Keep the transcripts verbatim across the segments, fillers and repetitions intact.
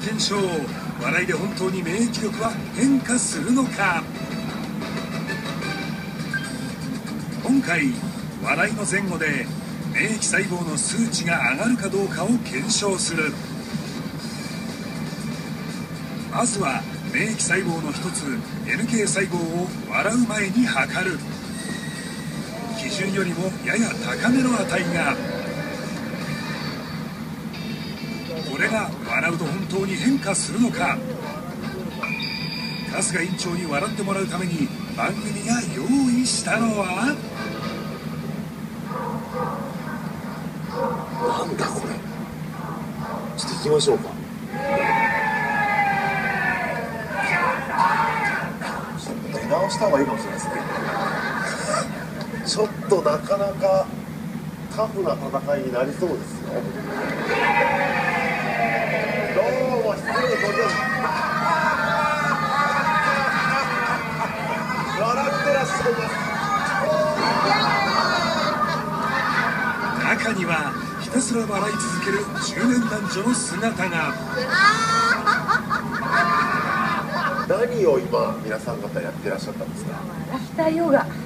検証。笑いで本当に免疫力は変化するのか。今回笑いの前後で免疫細胞の数値が上がるかどうかを検証する。まずは免疫細胞の一つ エヌケー 細胞を笑う前に測る。基準よりもやや高めの値が。これが笑うと本当に変化するのか。春日院長に笑ってもらうために番組が用意したのは、 なんだこれ。ちょっと行きましょうか。ちょっと出直した方がいいかもしれないですね。ちょっとなかなかタフな戦いになりそうですよ。どうも失礼ごきょう。笑ってらっしゃいます。 中にはひたすら笑い続ける中年男女の姿が。 何を今皆さん方やってらっしゃったんですか？ ラフターヨガ。 ラ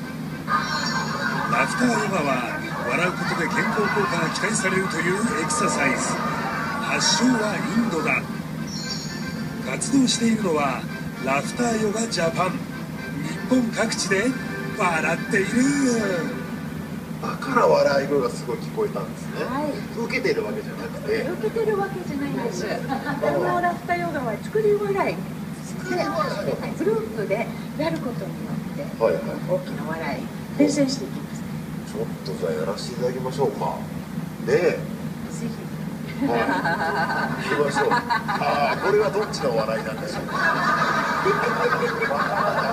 フターヨガは笑うことで健康効果が期待されるというエクササイズ。発祥はインドだ。活動しているのはラフターヨガジャパン。日本各地で笑っている。 だから笑い声がすごい聞こえたんですね。 はい、 受けてるわけじゃなくて。 受けてるわけじゃないんです。このラフターヨガは作り笑いで、グループでやることによって、はいはい、大きな笑い伝染していきます。 ちょっとじゃあやらせていただきましょうか。ねえ。 ぜひ。 はい。行きましょう。ああ、これはどっちの笑いなんでしょうか。わからない。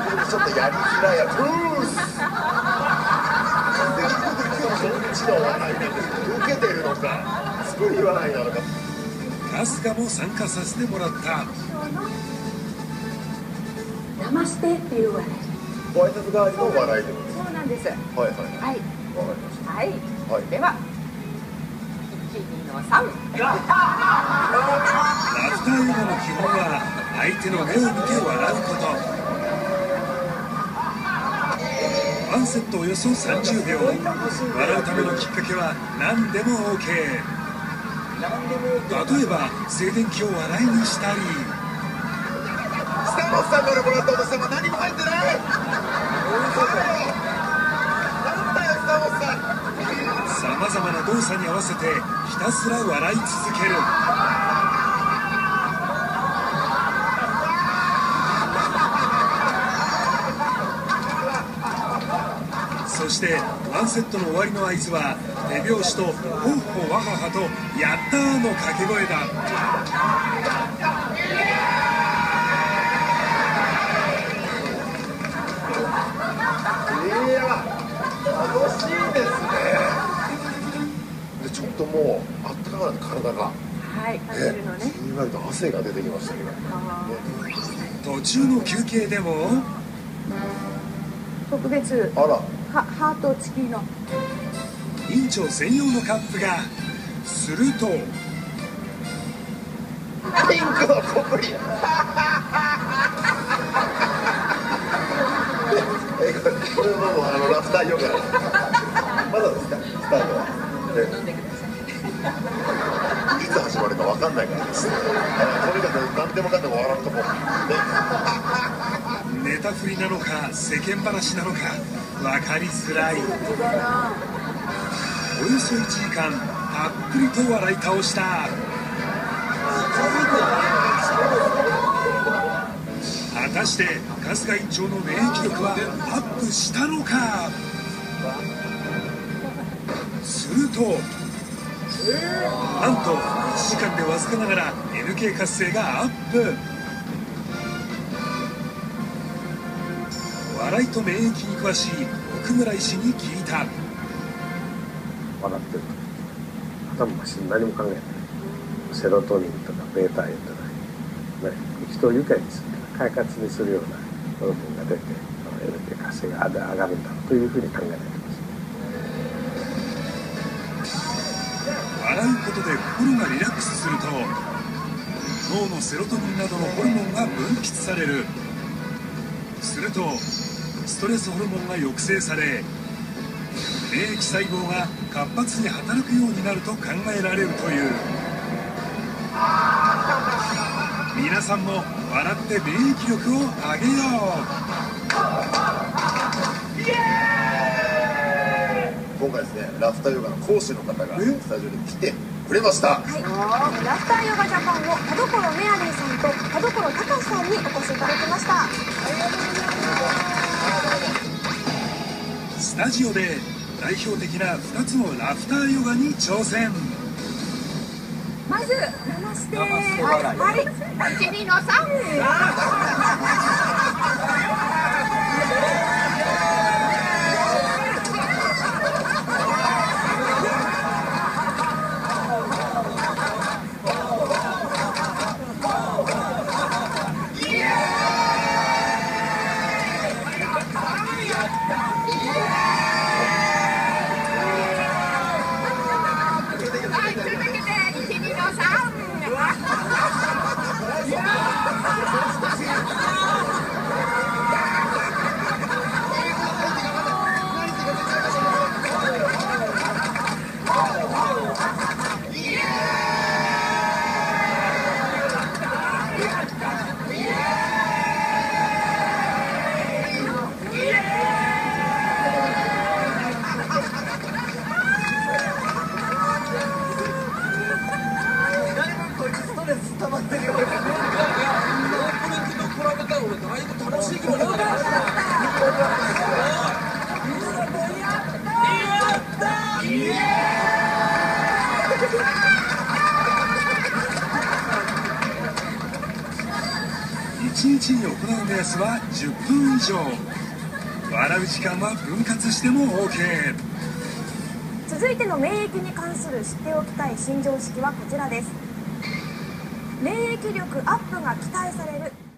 逆にちょっとやりづらいやつ。うーす。どっちの笑いなんですか。受けてるのか、作り笑いなのか。 春日も参加させてもらった。 ナマステっていう笑い。 ご挨拶代わりの笑いでも。 そうなんです。はいはいはい。 はい。 わかりました。 はい。 はい。 では、いち、にのさん。 ラフターヨガの基本は相手の目を見て笑うこと。ワンセットおよそさんじゅうびょう。笑うためのきっかけは何でも オーケー。例えば静電気を笑いにしたり、 スタンモスさんからもらったお年玉何も入ってない。なんだよスタンモスさん。 さまざまな動作に合わせてひたすら笑い続ける。そしてワンセットの終わりの合図は手拍子とホッホワハハとやったーの掛け声だ。 いや楽しいですね。でちょっともうあったかくなって体が、 はい感じるのね。 じんわりと汗が出てきましたけど、ね、 途中の休憩でも特別あらハハート付きの院長専用のカップが。するとピンクのコプリえこれもあのラフターヨガまだですかスタートは。飲んでください。いつ始まるかわかんないからです。とにかく何でもかんでも笑うとこネタ振りなのか世間話なのか分かりづらい。およそいちじかんたっぷりと笑い倒した。果たして春日院長の免疫力はアップしたのか。するとなんといちじかんでわずかながら エヌケー 活性がアップ。笑いと免疫に詳しい奥村医師に聞いた。 笑ってると頭真っ白に何も考えない。セロトニンとかベータインとか、ね、人を愉快にする快活にするようなホルモンが出て エヌケー 活性が上がるんだというふうに考えられています。 笑うことで心がリラックスすると脳のセロトニンなどのホルモンが分泌される。するとストレスホルモンが抑制され免疫細胞が活発に働くようになると考えられるという。皆さんも笑って免疫力を上げよう。 今回ですね、ラフターヨガの講師の方がスタジオに来てくれました。 はい、ラフターヨガジャパンの田所メアリーさんと田所隆さんにお越しいただきました。 スタジオで代表的なふたつのラフターヨガに挑戦。 まずナマステ。はい、いちにのさん。 いちにちに行う目安はじゅっぷん以上。笑う時間は分割しても オーケー。 続いての免疫に関する知っておきたい新常識はこちらです。免疫力アップが期待される